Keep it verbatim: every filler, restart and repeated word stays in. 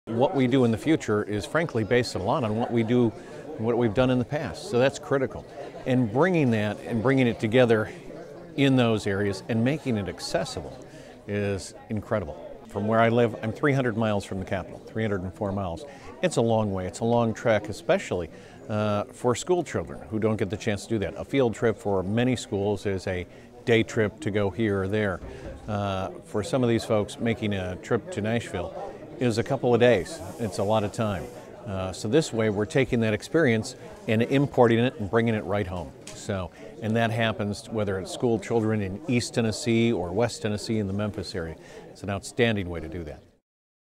What we do in the future is frankly based a lot on what we do, what we've done in the past. So that's critical. And bringing that and bringing it together in those areas and making it accessible is incredible. From where I live, I'm three hundred miles from the capital, three hundred four miles. It's a long way, it's a long trek, especially uh, for school children who don't get the chance to do that. A field trip for many schools is a day trip to go here or there. Uh, for some of these folks, making a trip to Nashville is a couple of days. It's a lot of time. Uh, so this way we're taking that experience and importing it and bringing it right home. So, and that happens whether it's school children in East Tennessee or West Tennessee in the Memphis area. It's an outstanding way to do that.